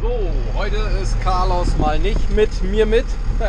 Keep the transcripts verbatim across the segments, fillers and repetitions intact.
So, heute ist Carlos mal nicht mit mir mit,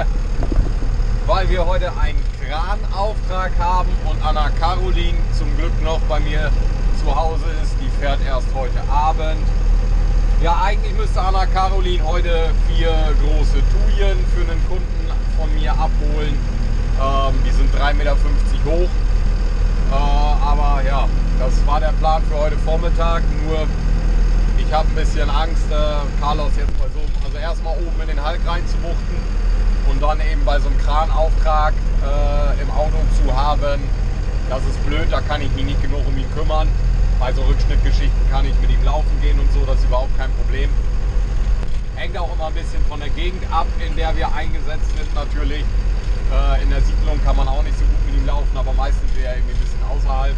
weil wir heute einen Kranauftrag haben und Anna Caroline zum Glück noch bei mir zu Hause ist. Die fährt erst heute Abend. Ja, eigentlich müsste Anna Caroline heute vier große Tujen für einen Kunden von mir abholen. Ähm, die sind drei Meter fünfzig hoch. Äh, aber ja, das war der Plan für heute Vormittag. Nur ich habe ein bisschen Angst, äh, Carlos jetzt bei so, also erstmal oben in den Halk reinzubuchten und dann eben bei so einem Kranauftrag äh, im Auto zu haben. Das ist blöd, da kann ich mich nicht genug um ihn kümmern. Bei so Rückschnittgeschichten kann ich mit ihm laufen gehen und so, das ist überhaupt kein Problem. Hängt auch immer ein bisschen von der Gegend ab, in der wir eingesetzt sind natürlich. Äh, in der Siedlung kann man auch nicht so gut mit ihm laufen, aber meistens wäre er irgendwie ein bisschen außerhalb.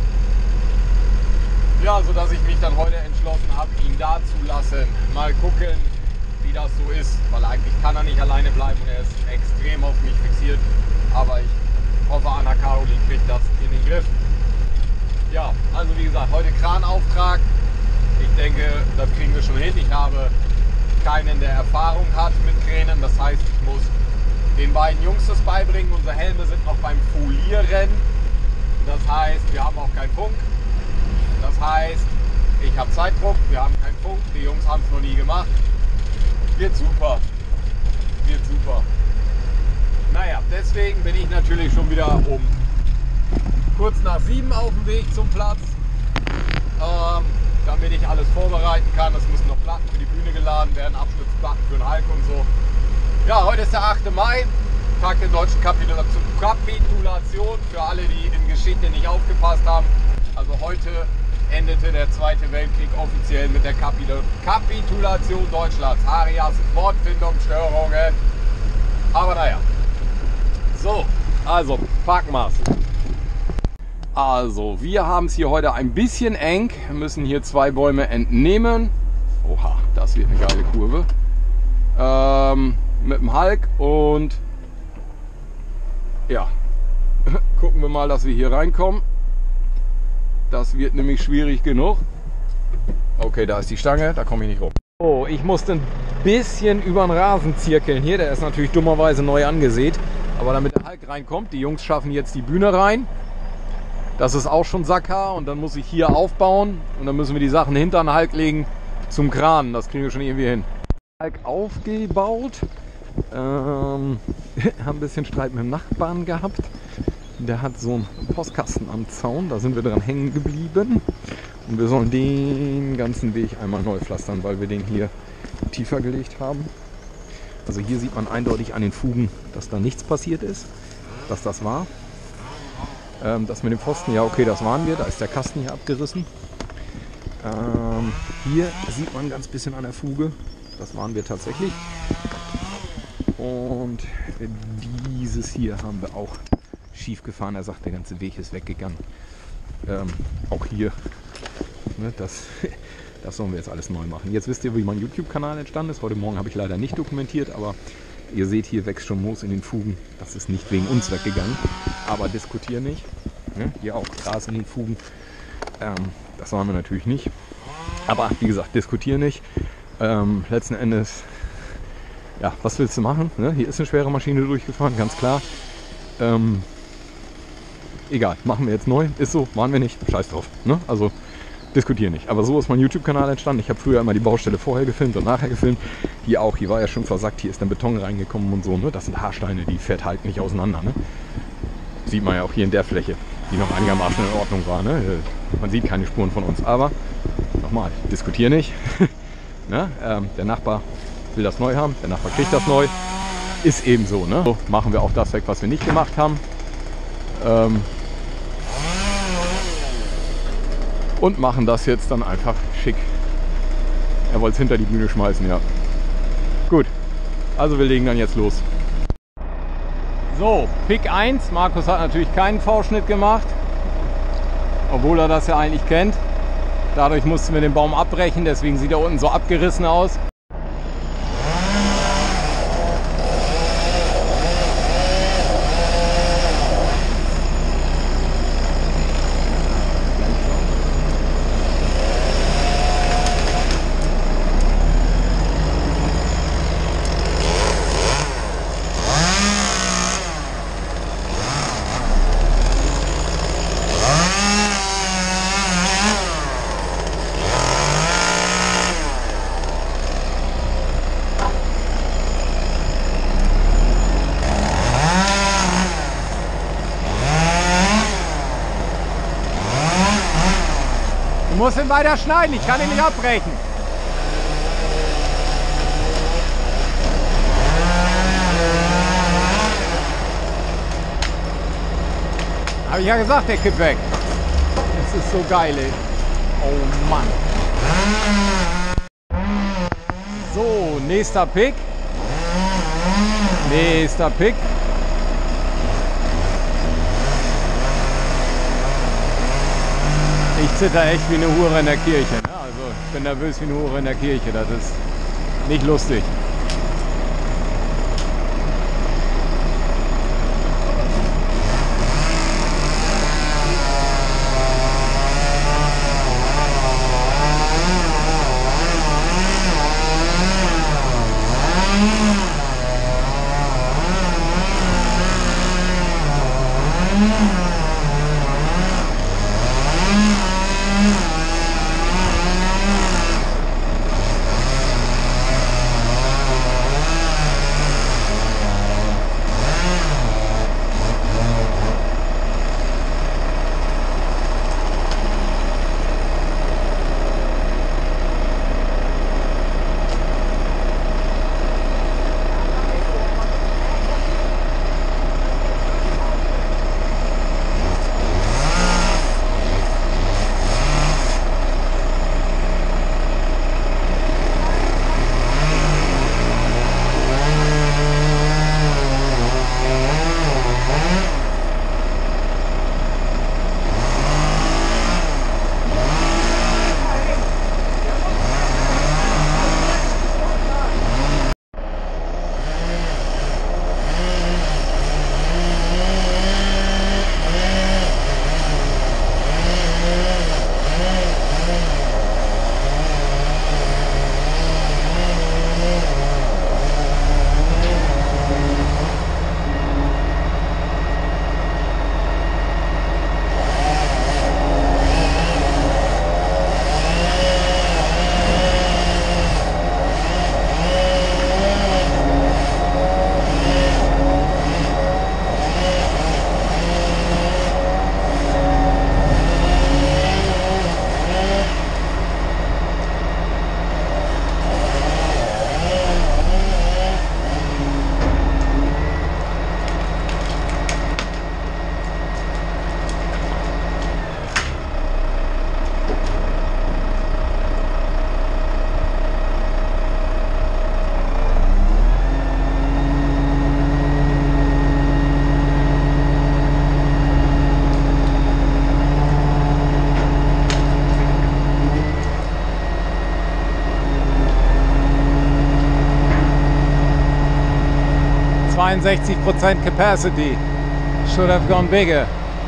Ja, sodass ich mich dann heute entschlossen habe, ihn da zu lassen. Mal gucken, wie das so ist, weil eigentlich kann er nicht alleine bleiben und er ist extrem auf mich fixiert. Aber ich hoffe, Anna Caroline kriegt das in den Griff. Ja, also wie gesagt, heute Kranauftrag. Ich denke, das kriegen wir schon hin. Ich habe keinen, der Erfahrung hat mit Kränen. Das heißt, ich muss den beiden Jungs das beibringen. Unsere Helme sind noch beim Folieren. Das heißt, wir haben auch keinen Funk. Das heißt, ich habe Zeitdruck, wir haben keinen Funk, die Jungs haben es noch nie gemacht. Wird super. Wird super. Naja, deswegen bin ich natürlich schon wieder um kurz nach sieben auf dem Weg zum Platz, ähm, damit ich alles vorbereiten kann. Es müssen noch Platten für die Bühne geladen werden, Abstützplatten für den Halk und so. Ja, heute ist der achte Mai, Tag der deutschen Kapitulation. Kapitulation für alle, die in Geschichte nicht aufgepasst haben. Also heute endete der Zweite Weltkrieg offiziell mit der Kapitulation Deutschlands. Arias, Wortfindungsstörungen. Aber naja. So, also packen wir's. Also, wir haben es hier heute ein bisschen eng. Wir müssen hier zwei Bäume entnehmen. Oha, das wird eine geile Kurve. Ähm, mit dem Halk und ja, gucken wir mal, dass wir hier reinkommen. Das wird nämlich schwierig genug. Okay, da ist die Stange, da komme ich nicht rum. Oh, ich musste ein bisschen über den Rasen zirkeln hier. Der ist natürlich dummerweise neu angesät. Aber damit der Halk reinkommt, die Jungs schaffen jetzt die Bühne rein. Das ist auch schon Sackhaar und dann muss ich hier aufbauen. Und dann müssen wir die Sachen hinter den Halk legen zum Kran. Das kriegen wir schon irgendwie hin. Halk aufgebaut. Ähm, haben ein bisschen Streit mit dem Nachbarn gehabt. Der hat so einen Postkasten am Zaun, da sind wir dran hängen geblieben. Und wir sollen den ganzen Weg einmal neu pflastern, weil wir den hier tiefer gelegt haben. Also hier sieht man eindeutig an den Fugen, dass da nichts passiert ist, dass das war. Ähm, das mit dem Pfosten, ja okay, das waren wir, da ist der Kasten hier abgerissen. Ähm, hier sieht man ganz bisschen an der Fuge, das waren wir tatsächlich. Und dieses hier haben wir auch schief gefahren. Er sagt, der ganze Weg ist weggegangen. Ähm, auch hier, ne, das, das sollen wir jetzt alles neu machen. Jetzt wisst ihr, wie mein YouTube-Kanal entstanden ist. Heute Morgen habe ich leider nicht dokumentiert, aber ihr seht, hier wächst schon Moos in den Fugen. Das ist nicht wegen uns weggegangen, aber diskutier nicht. Ne? Hier auch Gras in den Fugen. Ähm, das waren wir natürlich nicht. Aber wie gesagt, diskutier nicht. Ähm, letzten Endes, ja, was willst du machen? Ne? Hier ist eine schwere Maschine durchgefahren, ganz klar. Ähm, Egal, machen wir jetzt neu. Ist so, waren wir nicht. Scheiß drauf. Ne? Also diskutieren nicht. Aber so ist mein YouTube-Kanal entstanden. Ich habe früher immer die Baustelle vorher gefilmt und nachher gefilmt. Hier auch, hier war ja schon versackt. Hier ist dann Beton reingekommen und so. Ne? Das sind Haarsteine, die fährt halt nicht auseinander. Ne? Sieht man ja auch hier in der Fläche, die noch einigermaßen in Ordnung war. Ne? Man sieht keine Spuren von uns. Aber nochmal, diskutier nicht. Ne? Ähm, der Nachbar will das neu haben. Der Nachbar kriegt das neu. Ist eben so. Ne? So machen wir auch das weg, was wir nicht gemacht haben. Ähm, und machen das jetzt dann einfach schick. Er wollte es hinter die Bühne schmeißen, ja. Gut, also wir legen dann jetzt los. So, Pick eins. Markus hat natürlich keinen V-Schnitt gemacht, obwohl er das ja eigentlich kennt. Dadurch mussten wir den Baum abbrechen, deswegen sieht er unten so abgerissen aus. muss ihn weiter schneiden, ich kann ihn nicht abbrechen. Habe ich ja gesagt, der kippt weg. Das ist so geil, ey. Oh Mann. So, nächster Pick. Nächster Pick. Ich zitter echt wie eine Hure in der Kirche. Ne? Also ich bin nervös wie eine Hure in der Kirche. Das ist nicht lustig. zweiundsechzig Prozent Capacity. Should have gone bigger.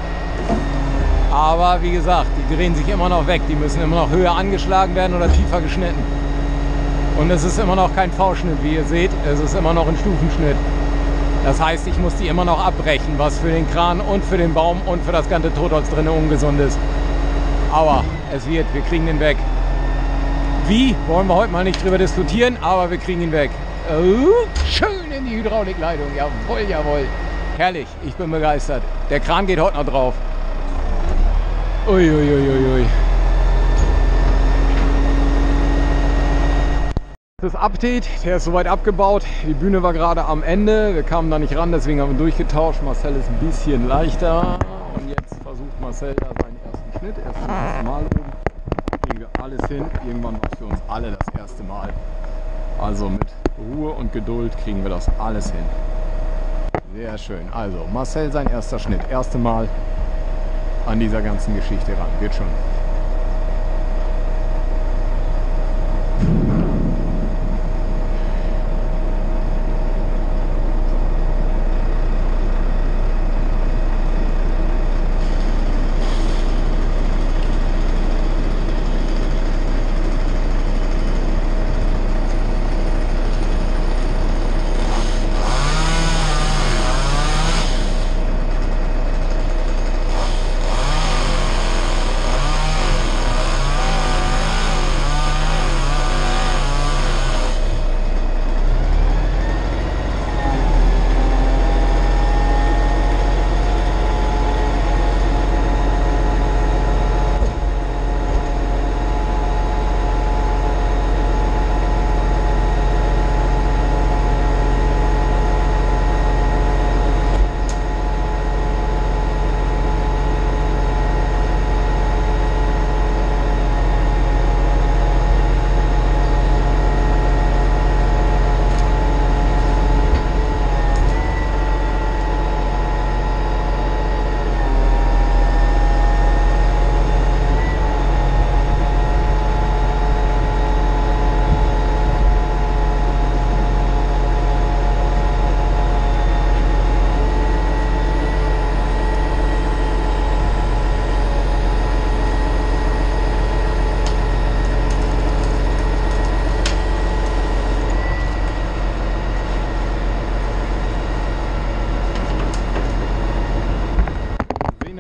Aber wie gesagt, die drehen sich immer noch weg. Die müssen immer noch höher angeschlagen werden oder tiefer geschnitten. Und es ist immer noch kein V-Schnitt, wie ihr seht. Es ist immer noch ein Stufenschnitt. Das heißt, ich muss die immer noch abbrechen, was für den Kran und für den Baum und für das ganze Totholz drin ungesund ist. Aber es wird, wir kriegen den weg. Wie, wollen wir heute mal nicht drüber diskutieren, aber wir kriegen ihn weg. Oh, schön in die Hydraulikleitung, jawohl, jawohl. Herrlich, ich bin begeistert. Der Kran geht heute noch drauf. Uiuiuiui. Ui, ui, ui. Das Update, der ist soweit abgebaut. Die Bühne war gerade am Ende. Wir kamen da nicht ran, deswegen haben wir durchgetauscht. Marcel ist ein bisschen leichter. Und jetzt versucht Marcel da seinen ersten Schnitt. Erst das erste Mal oben. Kriegen wir alles hin. Irgendwann war es für uns alle das erste Mal. Also mit Ruhe und Geduld kriegen wir das alles hin. Sehr schön. Also Marcel sein erster Schnitt. Erste Mal an dieser ganzen Geschichte ran. Wird schon.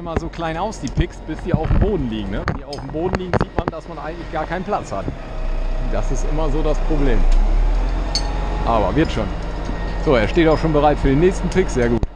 immer so klein aus, die Picks, bis die auf dem Boden liegen. Ne? Wenn die auf dem Boden liegen, sieht man, dass man eigentlich gar keinen Platz hat. Das ist immer so das Problem. Aber wird schon. So, er steht auch schon bereit für den nächsten Pick. Sehr gut.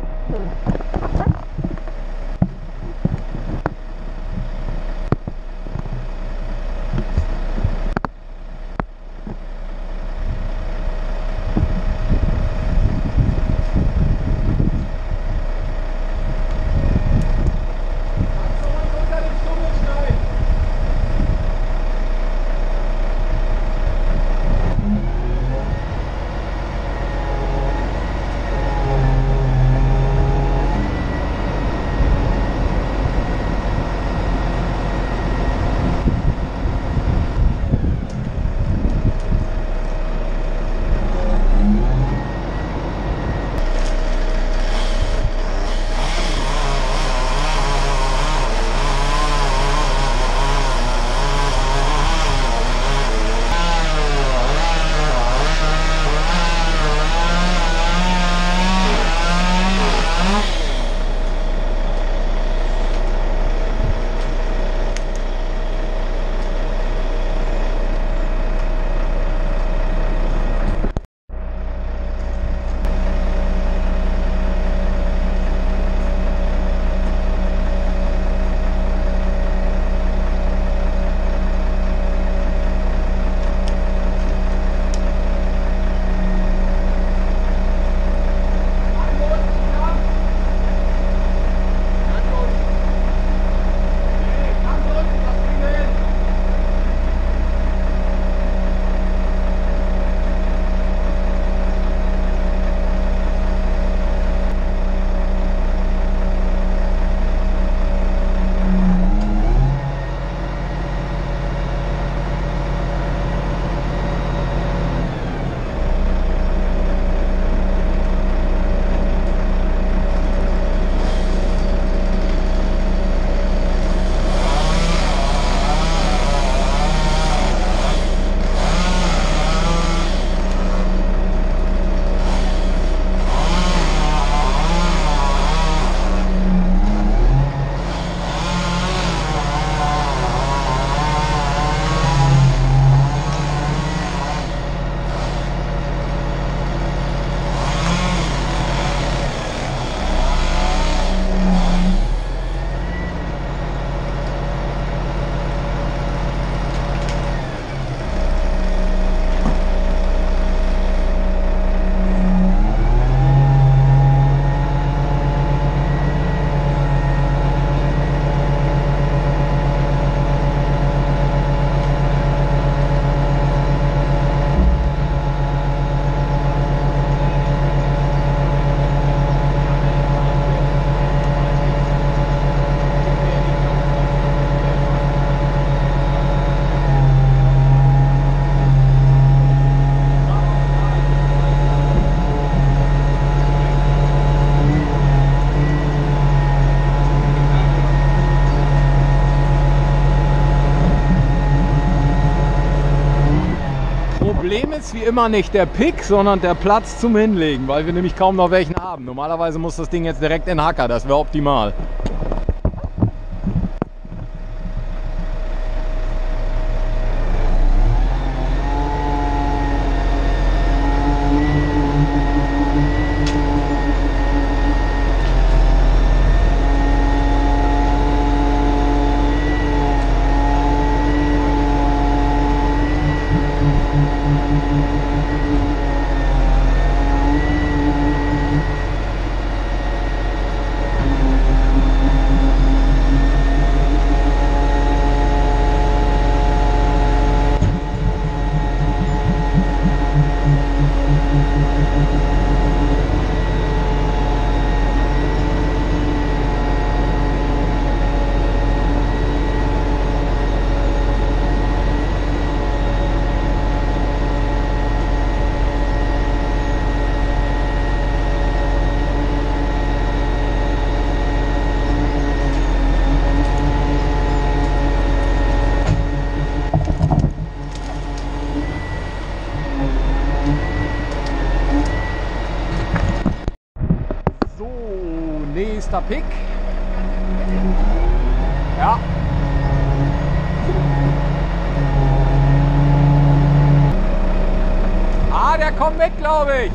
Problem ist wie immer nicht der Pick, sondern der Platz zum Hinlegen, weil wir nämlich kaum noch welchen haben. Normalerweise muss das Ding jetzt direkt in den Hacker, das wäre optimal. Nächster Pick. Ja. Ah, der kommt weg, glaube ich.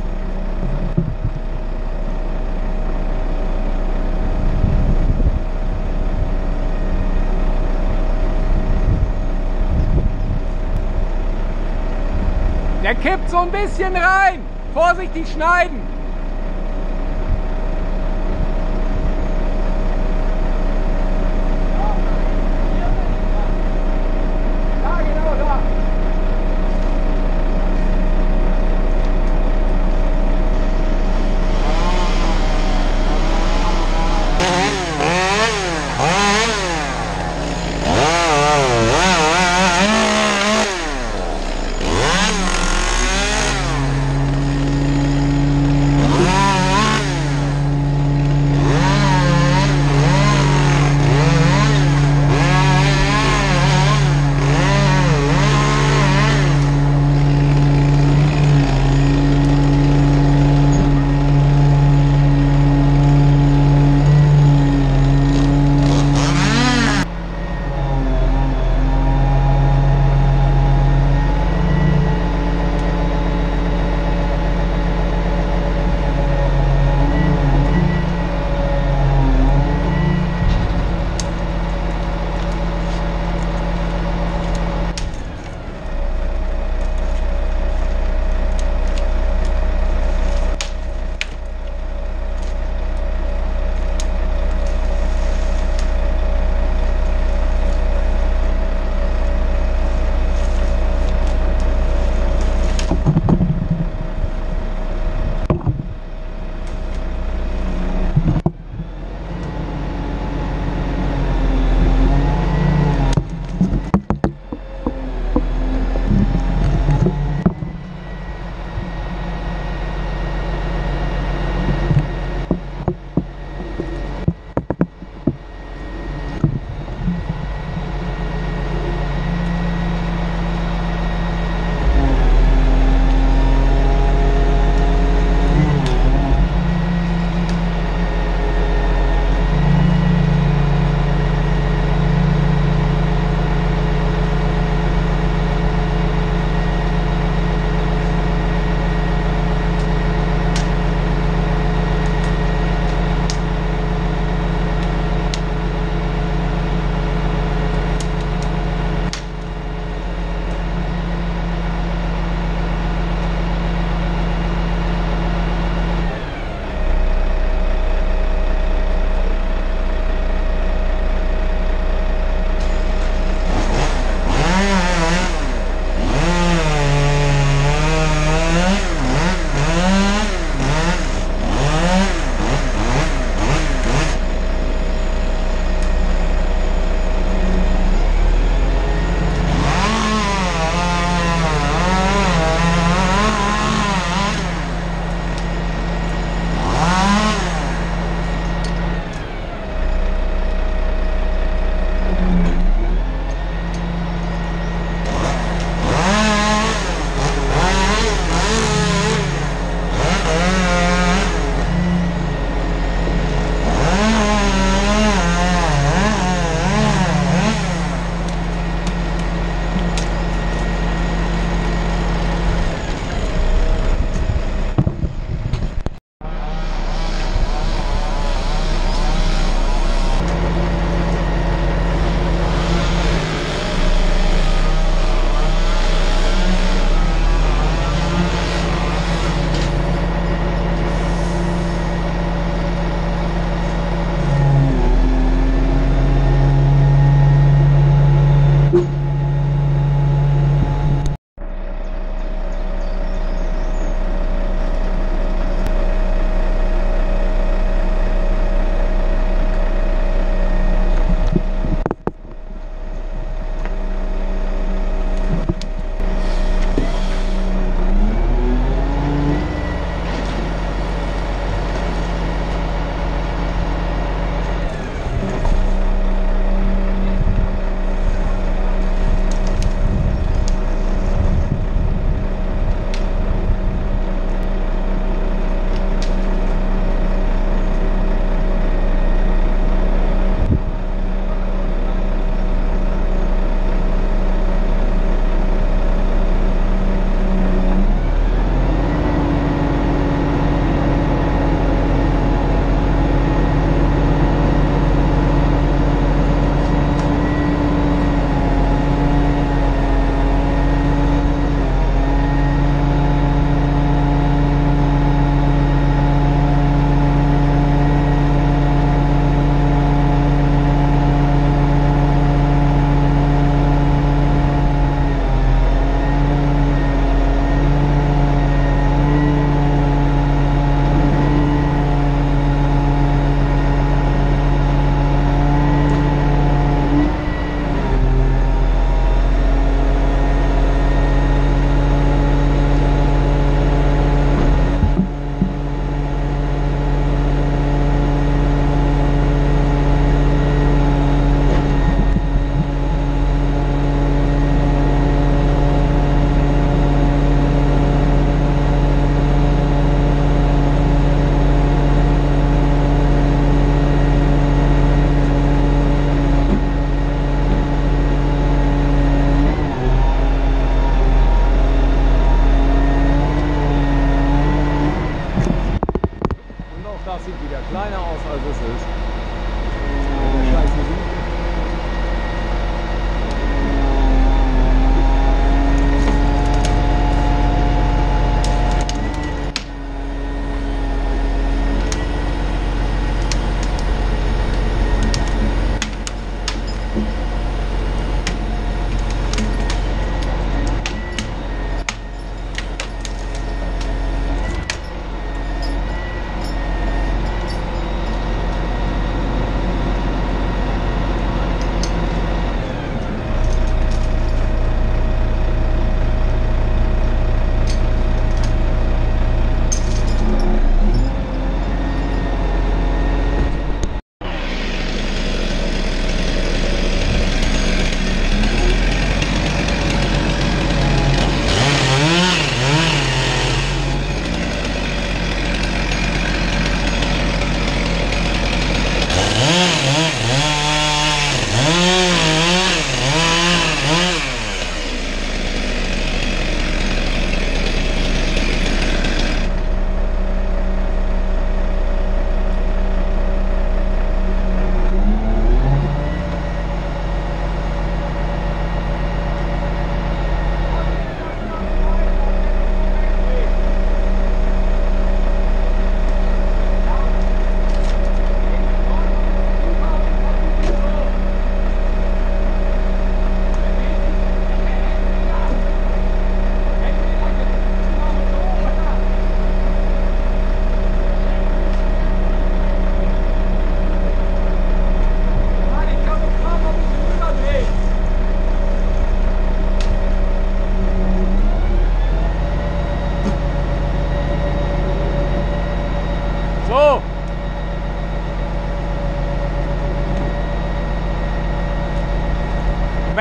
Der kippt so ein bisschen rein. Vorsichtig schneiden. Ja, genau da.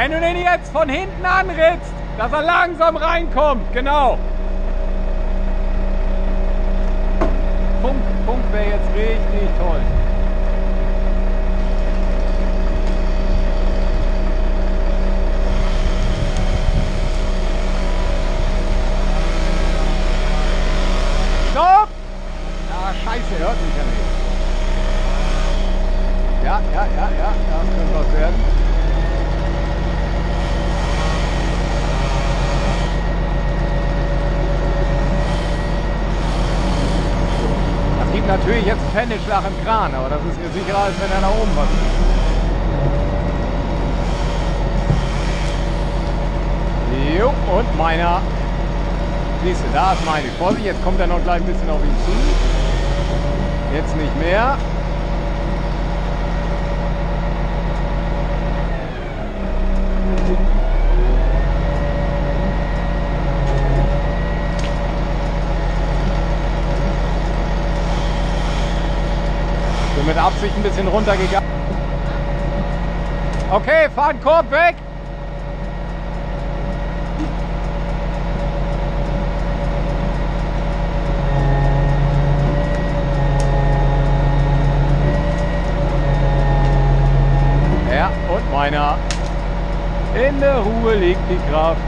Wenn du den jetzt von hinten anritzt, dass er langsam reinkommt, genau. Punkt, Punkt wäre jetzt richtig toll. Stopp! Ah, scheiße, hört mich ja nicht. Ja, ja, ja, ja, das könnte was werden. Das gibt natürlich jetzt einen Pfenigschlag im Kran, aber das ist mir sicherer, als wenn er da oben was ist. Jo, und meiner. Siehst du, da ist meine. Vorsicht, jetzt kommt er noch gleich ein bisschen auf ihn zu. Jetzt nicht mehr. Bin mit Absicht ein bisschen runtergegangen. Okay, fahr den Korb weg. Ja, und meiner. In der Ruhe liegt die Kraft.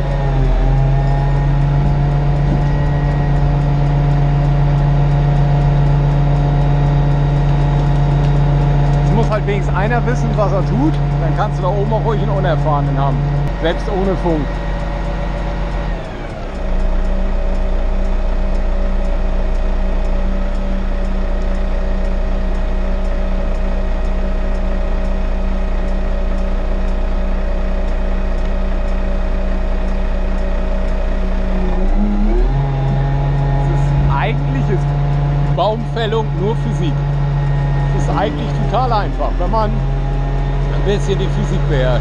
Es muss halt wenigstens einer wissen, was er tut. Dann kannst du da oben auch ruhig einen Unerfahrenen haben. Selbst ohne Funk. Baumfällung nur Physik. Das ist eigentlich total einfach, wenn man ein bisschen die Physik beherrscht.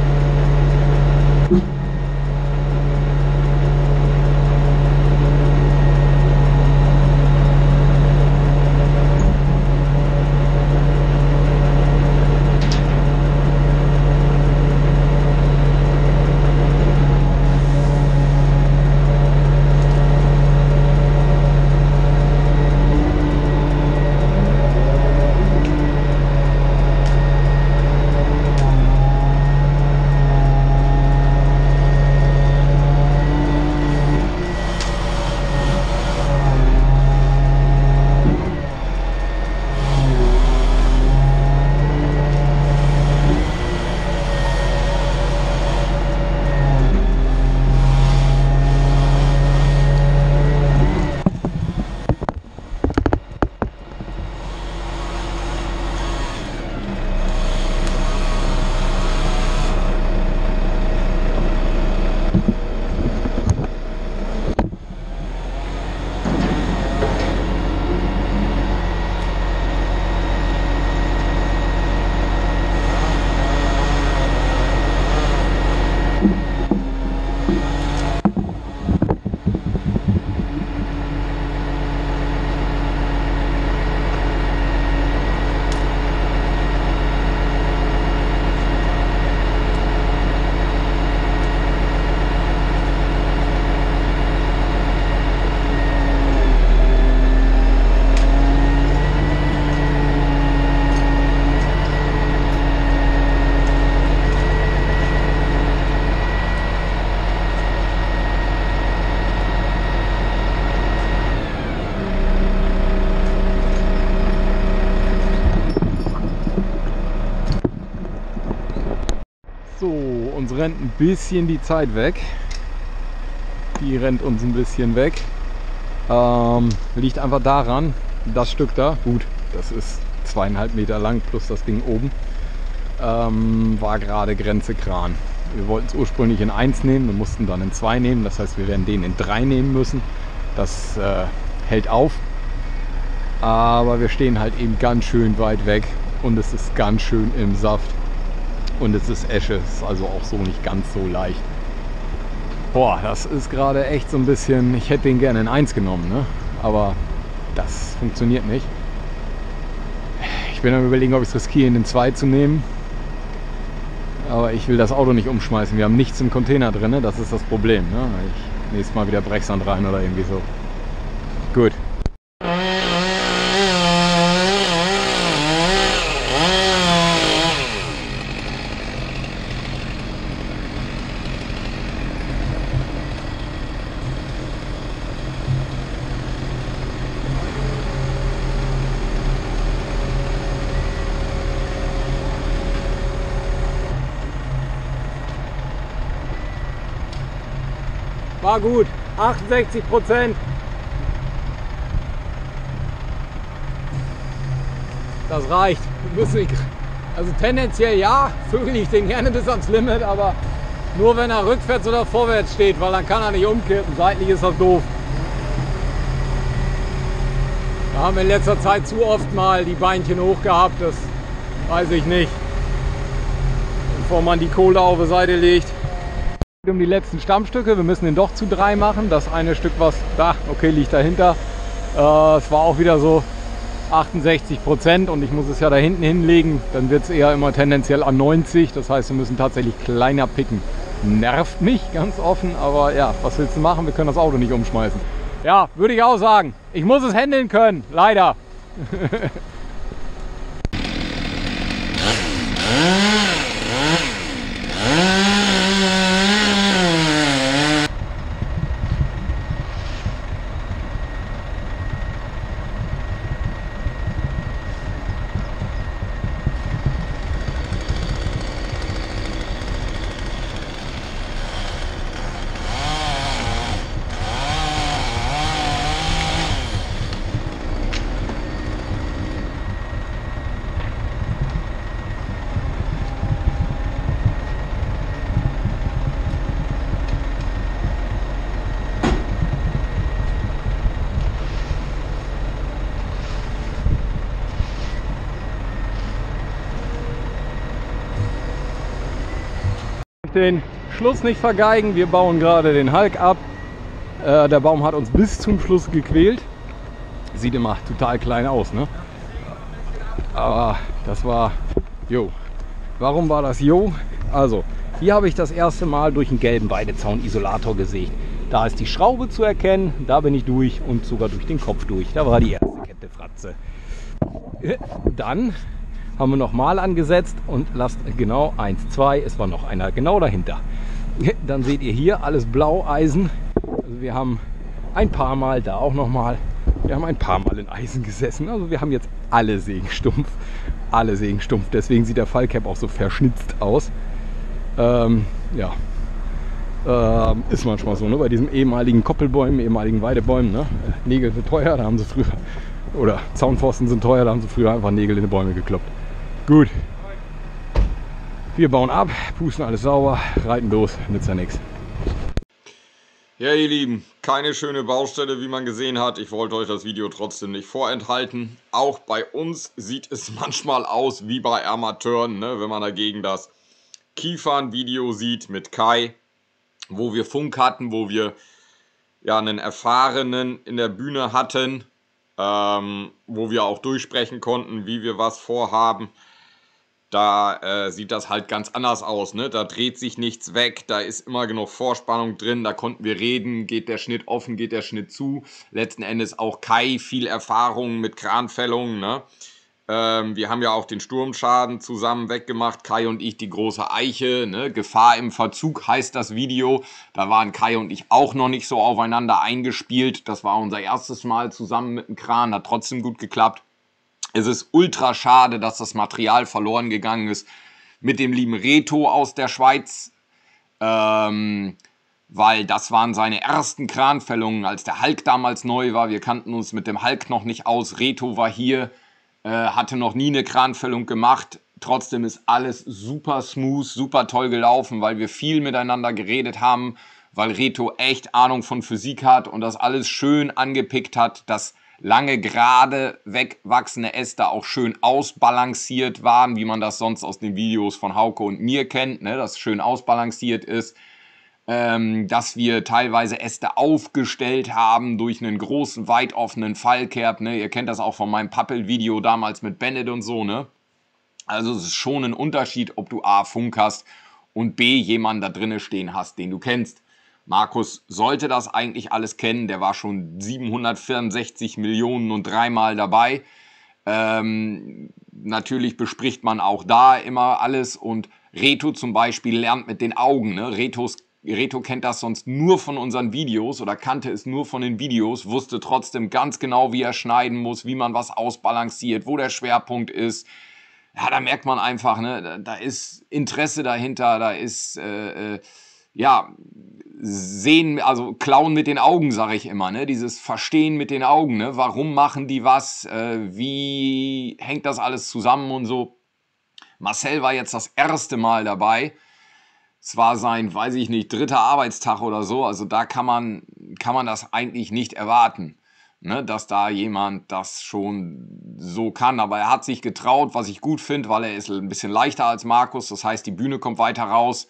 So, uns rennt ein bisschen die Zeit weg. Die rennt uns ein bisschen weg. Ähm, liegt einfach daran, das Stück da, gut, das ist zweieinhalb Meter lang plus das Ding oben, ähm, war gerade Grenze Kran. Wir wollten es ursprünglich in eins nehmen, wir mussten dann in zwei nehmen, das heißt wir werden den in drei nehmen müssen. Das äh, hält auf, aber wir stehen halt eben ganz schön weit weg und es ist ganz schön im Saft. Und es ist Esche, ist also auch so nicht ganz so leicht. Boah, das ist gerade echt so ein bisschen, ich hätte den gerne in eins genommen, ne? Aber das funktioniert nicht. Ich bin am Überlegen, ob ich es riskiere, in den zwei zu nehmen. Aber ich will das Auto nicht umschmeißen. Wir haben nichts im Container drin, das ist das Problem. Ne? Ich nächstes Mal wieder Brechsand rein oder irgendwie so. Gut. War gut, achtundsechzig Prozent. Das reicht. Wir müssen nicht, also tendenziell ja, vögel ich den gerne bis ans Limit, aber nur wenn er rückwärts oder vorwärts steht, weil dann kann er nicht umkippen. Seitlich ist das doof. Da haben wir in letzter Zeit zu oft mal die Beinchen hoch gehabt, das weiß ich nicht. Bevor man die Kohle auf die Seite legt. Um die letzten Stammstücke, wir müssen den doch zu drei machen. Das eine Stück, was da, okay, liegt dahinter. Äh, es war auch wieder so achtundsechzig Prozent und ich muss es ja da hinten hinlegen. Dann wird es eher immer tendenziell an neunzig. Das heißt, wir müssen tatsächlich kleiner picken. Nervt mich ganz offen, aber ja, was willst du machen? Wir können das Auto nicht umschmeißen. Ja, würde ich auch sagen. Ich muss es handeln können, leider. Den Schluss nicht vergeigen, wir bauen gerade den Hulk ab. Äh, der Baum hat uns bis zum Schluss gequält. Sieht immer total klein aus, ne? Aber das war, jo. Warum war das jo? Also, hier habe ich das erste Mal durch einen gelben Weidezaun-Isolator gesägt. Da ist die Schraube zu erkennen, da bin ich durch und sogar durch den Kopf durch. Da war die erste Kette Fratze. Dann haben wir nochmal angesetzt und lasst genau eins, zwei, es war noch einer genau dahinter. Dann seht ihr hier alles Blaueisen. Also wir haben ein paar Mal, da auch nochmal, wir haben ein paar Mal in Eisen gesessen. Also wir haben jetzt alle Sägen stumpf, alle Sägen stumpf. Deswegen sieht der Fallcap auch so verschnitzt aus. Ähm, ja, ähm, ist manchmal so, ne? Bei diesen ehemaligen Koppelbäumen, ehemaligen Weidebäumen, ne? Nägel sind teuer, da haben sie früher, oder Zaunpfosten sind teuer, da haben sie früher einfach Nägel in die Bäume gekloppt. Gut, wir bauen ab, pusten alles sauber, reiten los, nützt ja nichts. Ja, ihr Lieben, keine schöne Baustelle, wie man gesehen hat. Ich wollte euch das Video trotzdem nicht vorenthalten. Auch bei uns sieht es manchmal aus wie bei Amateuren, ne? Wenn man dagegen das Kiefern-Video sieht mit Kai, wo wir Funk hatten, wo wir ja einen Erfahrenen in der Bühne hatten, ähm, wo wir auch durchsprechen konnten, wie wir was vorhaben. Da äh, sieht das halt ganz anders aus, ne? Da dreht sich nichts weg, da ist immer genug Vorspannung drin, da konnten wir reden, geht der Schnitt offen, geht der Schnitt zu. Letzten Endes auch Kai, viel Erfahrung mit Kranfällungen, ne? Ähm, wir haben ja auch den Sturmschaden zusammen weggemacht, Kai und ich die große Eiche, ne? Gefahr im Verzug heißt das Video. Da waren Kai und ich auch noch nicht so aufeinander eingespielt. Das war unser erstes Mal zusammen mit dem Kran, hat trotzdem gut geklappt. Es ist ultra schade, dass das Material verloren gegangen ist mit dem lieben Reto aus der Schweiz, ähm, weil das waren seine ersten Kranfällungen, als der Hulk damals neu war. Wir kannten uns mit dem Hulk noch nicht aus. Reto war hier, äh, hatte noch nie eine Kranfällung gemacht. Trotzdem ist alles super smooth, super toll gelaufen, weil wir viel miteinander geredet haben, weil Reto echt Ahnung von Physik hat und das alles schön angepickt hat, dass lange gerade wegwachsende Äste auch schön ausbalanciert waren, wie man das sonst aus den Videos von Hauke und mir kennt, ne, dass schön ausbalanciert ist, ähm, dass wir teilweise Äste aufgestellt haben durch einen großen, weit offenen Fallcap, ne, ihr kennt das auch von meinem Pappel-Video damals mit Bennett und so, ne, Also es ist schon ein Unterschied, ob du A, Funk hast und B, jemanden da drinnen stehen hast, den du kennst. Markus sollte das eigentlich alles kennen, der war schon siebenhundertvierundsechzig Millionen und dreimal dabei. Ähm, natürlich bespricht man auch da immer alles und Reto zum Beispiel lernt mit den Augen. Ne? Retos, Reto kennt das sonst nur von unseren Videos oder kannte es nur von den Videos, wusste trotzdem ganz genau, wie er schneiden muss, wie man was ausbalanciert, wo der Schwerpunkt ist. Ja, da merkt man einfach, ne, da, da ist Interesse dahinter, da ist, äh, äh, ja, sehen, also klauen mit den Augen, sage ich immer, ne, dieses Verstehen mit den Augen, ne, warum machen die was, äh, wie hängt das alles zusammen und so. Marcel war jetzt das erste Mal dabei, es war sein, weiß ich nicht, dritter Arbeitstag oder so, also da kann man, kann man das eigentlich nicht erwarten. Ne, dass da jemand das schon so kann. Aber er hat sich getraut, was ich gut finde, weil er ist ein bisschen leichter als Markus. Das heißt, die Bühne kommt weiter raus.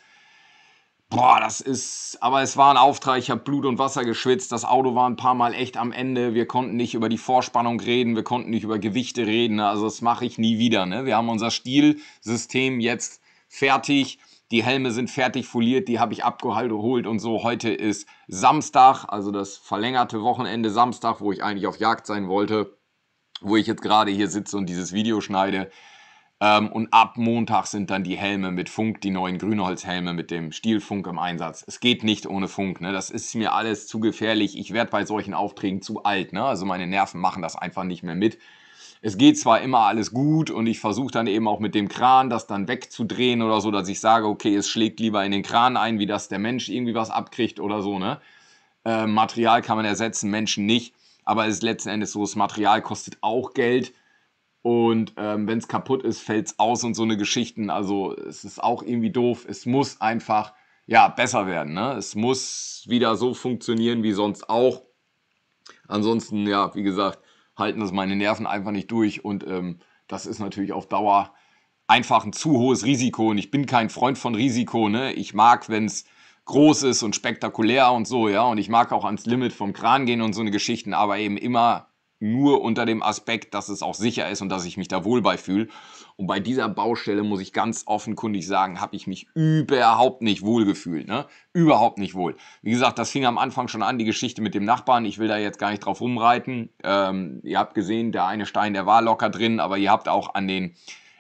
Boah, das ist... Aber es war ein Auftrag. Ich habe Blut und Wasser geschwitzt. Das Auto war ein paar Mal echt am Ende. Wir konnten nicht über die Vorspannung reden. Wir konnten nicht über Gewichte reden. Also das mache ich nie wieder. Ne? Wir haben unser Stielsystem jetzt fertig. Die Helme sind fertig foliert, die habe ich abgeholt und so. Heute ist Samstag, also das verlängerte Wochenende Samstag, wo ich eigentlich auf Jagd sein wollte, wo ich jetzt gerade hier sitze und dieses Video schneide. Ähm, und ab Montag sind dann die Helme mit Funk, die neuen Grünholzhelme mit dem Stielfunk im Einsatz. Es geht nicht ohne Funk, ne? Das ist mir alles zu gefährlich. Ich werde bei solchen Aufträgen zu alt, ne? Also meine Nerven machen das einfach nicht mehr mit. Es geht zwar immer alles gut und ich versuche dann eben auch mit dem Kran das dann wegzudrehen oder so, dass ich sage, okay, es schlägt lieber in den Kran ein, wie dass der Mensch irgendwie was abkriegt oder so, ne? Äh, Material kann man ersetzen, Menschen nicht, aber es ist letzten Endes so, das Material kostet auch Geld und ähm, wenn es kaputt ist, fällt es aus und so eine Geschichten, also es ist auch irgendwie doof, es muss einfach, ja, besser werden, ne? Es muss wieder so funktionieren wie sonst auch, ansonsten, ja, wie gesagt, halten das meine Nerven einfach nicht durch und ähm, das ist natürlich auf Dauer einfach ein zu hohes Risiko und ich bin kein Freund von Risiko, ne? Ich mag, wenn es groß ist und spektakulär und so, ja, und ich mag auch ans Limit vom Kran gehen und so eine Geschichten, aber eben immer nur unter dem Aspekt, dass es auch sicher ist und dass ich mich da wohl bei fühle. Und bei dieser Baustelle, muss ich ganz offenkundig sagen, habe ich mich überhaupt nicht wohl gefühlt. Ne? Überhaupt nicht wohl. Wie gesagt, das fing am Anfang schon an, die Geschichte mit dem Nachbarn. Ich will da jetzt gar nicht drauf rumreiten. Ähm, ihr habt gesehen, der eine Stein, der war locker drin, aber ihr habt auch an den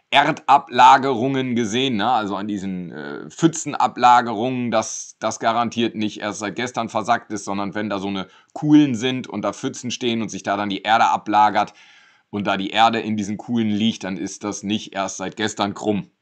Erdablagerungen gesehen, ne? Also an diesen äh, Pfützenablagerungen, dass das garantiert nicht erst seit gestern versackt ist, sondern wenn da so eine Kuhlen sind und da Pfützen stehen und sich da dann die Erde ablagert und da die Erde in diesen Kuhlen liegt, dann ist das nicht erst seit gestern krumm.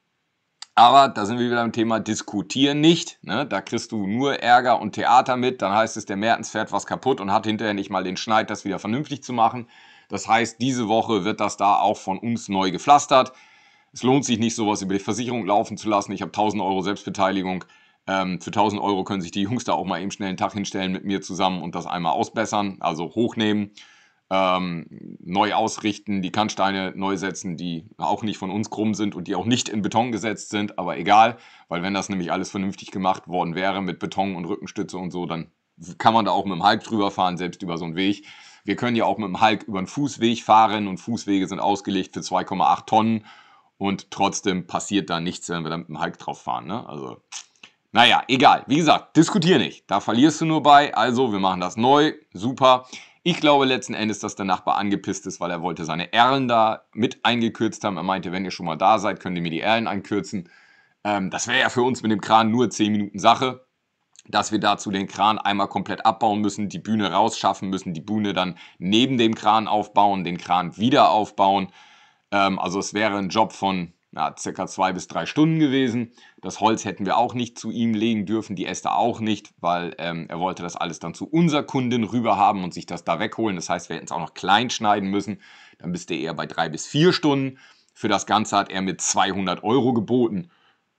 Aber da sind wir wieder beim Thema Diskutieren nicht. Ne? Da kriegst du nur Ärger und Theater mit. Dann heißt es, der Mertens fährt was kaputt und hat hinterher nicht mal den Schneid, das wieder vernünftig zu machen. Das heißt, diese Woche wird das da auch von uns neu gepflastert. Es lohnt sich nicht, sowas über die Versicherung laufen zu lassen. Ich habe tausend Euro Selbstbeteiligung. Ähm, für tausend Euro können sich die Jungs da auch mal eben schnell einen Tag hinstellen mit mir zusammen und das einmal ausbessern, also hochnehmen, ähm, neu ausrichten, die Kannsteine neu setzen, die auch nicht von uns krumm sind und die auch nicht in Beton gesetzt sind, aber egal, weil wenn das nämlich alles vernünftig gemacht worden wäre mit Beton und Rückenstütze und so, dann kann man da auch mit dem Hulk drüber fahren, selbst über so einen Weg. Wir können ja auch mit dem Hulk über einen Fußweg fahren und Fußwege sind ausgelegt für zwei Komma acht Tonnen. Und trotzdem passiert da nichts, wenn wir da mit dem Hulk drauf fahren. Ne? Also, naja, egal. Wie gesagt, diskutier nicht. Da verlierst du nur bei. Also, wir machen das neu. Super. Ich glaube letzten Endes, dass der Nachbar angepisst ist, weil er wollte seine Erlen da mit eingekürzt haben. Er meinte, wenn ihr schon mal da seid, könnt ihr mir die Erlen einkürzen. Ähm, das wäre ja für uns mit dem Kran nur zehn Minuten Sache. Dass wir dazu den Kran einmal komplett abbauen müssen, die Bühne rausschaffen müssen, die Bühne dann neben dem Kran aufbauen, den Kran wieder aufbauen. Also es wäre ein Job von ja, circa zwei bis drei Stunden gewesen. Das Holz hätten wir auch nicht zu ihm legen dürfen, die Äste auch nicht, weil ähm, er wollte das alles dann zu unserer Kundin rüber haben und sich das da wegholen. Das heißt, wir hätten es auch noch klein schneiden müssen. Dann bist du eher bei drei bis vier Stunden. Für das Ganze hat er mit zweihundert Euro geboten.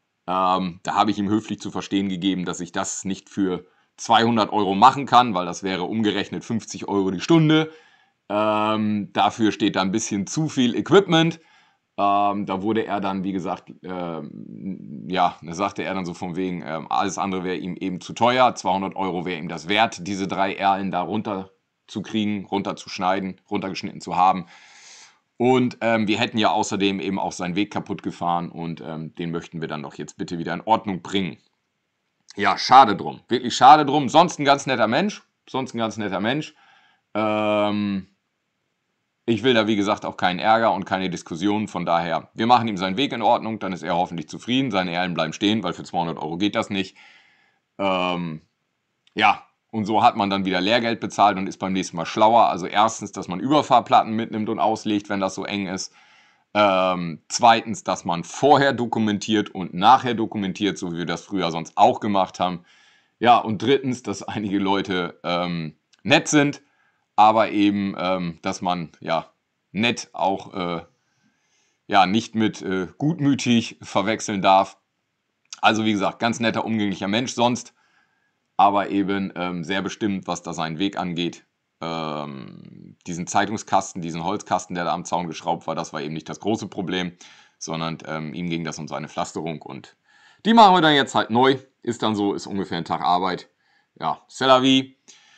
Ähm, da habe ich ihm höflich zu verstehen gegeben, dass ich das nicht für zweihundert Euro machen kann, weil das wäre umgerechnet fünfzig Euro die Stunde. Ähm, dafür steht da ein bisschen zu viel Equipment. Ähm, da wurde er dann, wie gesagt, ähm, ja, da sagte er dann so von wegen, ähm, alles andere wäre ihm eben zu teuer. zweihundert Euro wäre ihm das wert, diese drei Erlen da runter zu kriegen, runterzuschneiden, runtergeschnitten zu haben. Und ähm, wir hätten ja außerdem eben auch seinen Weg kaputt gefahren und ähm, den möchten wir dann doch jetzt bitte wieder in Ordnung bringen. Ja, schade drum. Wirklich schade drum. Sonst ein ganz netter Mensch. Sonst ein ganz netter Mensch. Ähm, ich will da, wie gesagt, auch keinen Ärger und keine Diskussionen. Von daher, wir machen ihm seinen Weg in Ordnung. Dann ist er hoffentlich zufrieden. Seine Erlen bleiben stehen, weil für zweihundert Euro geht das nicht. Ähm, ja, und so hat man dann wieder Lehrgeld bezahlt und ist beim nächsten Mal schlauer. Also erstens, dass man Überfahrplatten mitnimmt und auslegt, wenn das so eng ist. Ähm, zweitens, dass man vorher dokumentiert und nachher dokumentiert, so wie wir das früher sonst auch gemacht haben. Ja, und drittens, dass einige Leute ähm, nett sind, aber eben, ähm, dass man ja nett auch äh, ja, nicht mit äh, gutmütig verwechseln darf. Also wie gesagt, ganz netter, umgänglicher Mensch sonst, aber eben ähm, sehr bestimmt, was da seinen Weg angeht. Ähm, diesen Zeitungskasten, diesen Holzkasten, der da am Zaun geschraubt war, das war eben nicht das große Problem, sondern ähm, ihm ging das um seine Pflasterung und die machen wir dann jetzt halt neu. Ist dann so, ist ungefähr ein Tag Arbeit. Ja, c'est la vie.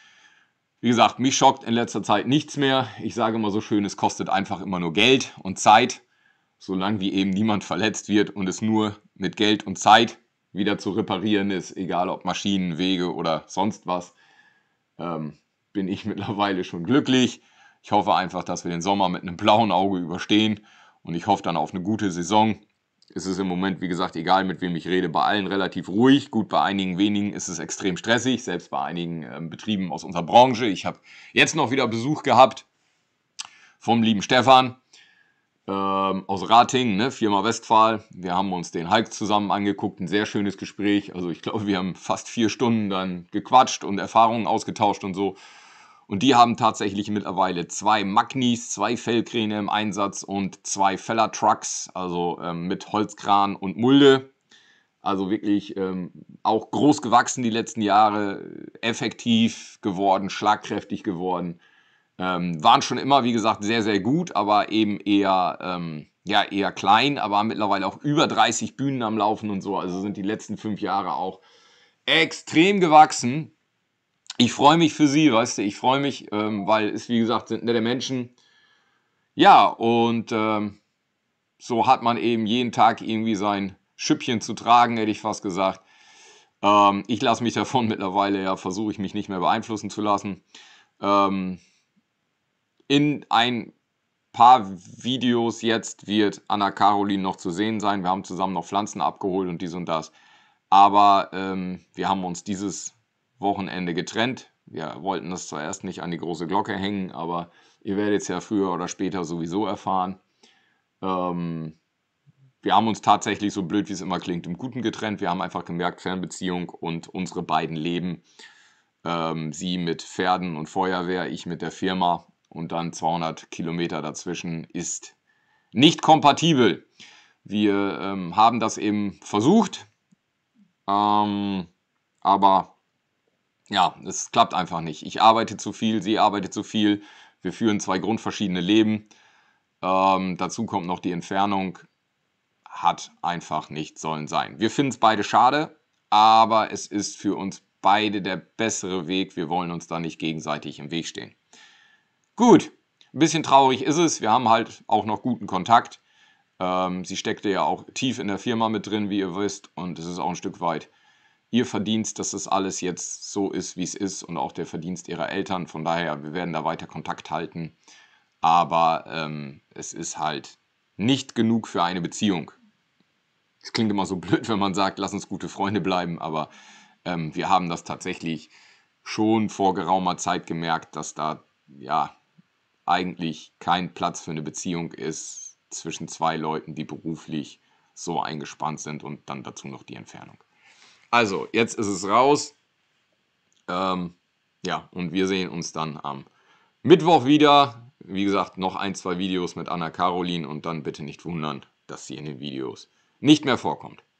Wie gesagt, mich schockt in letzter Zeit nichts mehr. Ich sage immer so schön, es kostet einfach immer nur Geld und Zeit, solange wie eben niemand verletzt wird und es nur mit Geld und Zeit wieder zu reparieren ist, egal ob Maschinen, Wege oder sonst was. Ähm, bin ich mittlerweile schon glücklich. Ich hoffe einfach, dass wir den Sommer mit einem blauen Auge überstehen und ich hoffe dann auf eine gute Saison. Es ist im Moment, wie gesagt, egal mit wem ich rede, bei allen relativ ruhig. Gut, bei einigen wenigen ist es extrem stressig, selbst bei einigen äh, Betrieben aus unserer Branche. Ich habe jetzt noch wieder Besuch gehabt vom lieben Stefan ähm, aus Ratingen, ne, Firma Westphal. Wir haben uns den Hulk zusammen angeguckt, ein sehr schönes Gespräch. Also ich glaube, wir haben fast vier Stunden dann gequatscht und Erfahrungen ausgetauscht und so. Und die haben tatsächlich mittlerweile zwei Magnis, zwei Fellkräne im Einsatz und zwei Feller-Trucks, also ähm, mit Holzkran und Mulde. Also wirklich ähm, auch groß gewachsen die letzten Jahre, effektiv geworden, schlagkräftig geworden. Ähm, waren schon immer, wie gesagt, sehr, sehr gut, aber eben eher, ähm, ja, eher klein, aber mittlerweile auch über dreißig Bühnen am Laufen und so. Also sind die letzten fünf Jahre auch extrem gewachsen. Ich freue mich für sie, weißt du, ich freue mich, ähm, weil es, wie gesagt, sind nette Menschen. Ja, und ähm, so hat man eben jeden Tag irgendwie sein Schüppchen zu tragen, hätte ich fast gesagt. Ähm, ich lasse mich davon mittlerweile, ja, versuche ich mich nicht mehr beeinflussen zu lassen. Ähm, in ein paar Videos jetzt wird Anna-Caroline noch zu sehen sein. Wir haben zusammen noch Pflanzen abgeholt und dies und das. Aber ähm, wir haben uns dieses Wochenende getrennt. Wir wollten das zuerst nicht an die große Glocke hängen, aber ihr werdet es ja früher oder später sowieso erfahren. Ähm, wir haben uns tatsächlich, so blöd wie es immer klingt, im Guten getrennt. Wir haben einfach gemerkt, Fernbeziehung und unsere beiden Leben. Ähm, sie mit Pferden und Feuerwehr, ich mit der Firma und dann zweihundert Kilometer dazwischen ist nicht kompatibel. Wir ähm, haben das eben versucht, ähm, aber ja, es klappt einfach nicht. Ich arbeite zu viel, sie arbeitet zu viel. Wir führen zwei grundverschiedene Leben. Ähm, dazu kommt noch die Entfernung. Hat einfach nicht sollen sein. Wir finden es beide schade, aber es ist für uns beide der bessere Weg. Wir wollen uns da nicht gegenseitig im Weg stehen. Gut, ein bisschen traurig ist es. Wir haben halt auch noch guten Kontakt. Ähm, sie steckte ja auch tief in der Firma mit drin, wie ihr wisst. Und es ist auch ein Stück weit ihr Verdienst, dass das alles jetzt so ist, wie es ist und auch der Verdienst ihrer Eltern. Von daher, wir werden da weiter Kontakt halten. Aber ähm, es ist halt nicht genug für eine Beziehung. Es klingt immer so blöd, wenn man sagt, lass uns gute Freunde bleiben. Aber ähm, wir haben das tatsächlich schon vor geraumer Zeit gemerkt, dass da ja eigentlich kein Platz für eine Beziehung ist zwischen zwei Leuten, die beruflich so eingespannt sind und dann dazu noch die Entfernung. Also, jetzt ist es raus. Ähm, ja, und wir sehen uns dann am Mittwoch wieder. Wie gesagt, noch ein, zwei Videos mit Anna-Caroline und dann bitte nicht wundern, dass sie in den Videos nicht mehr vorkommt.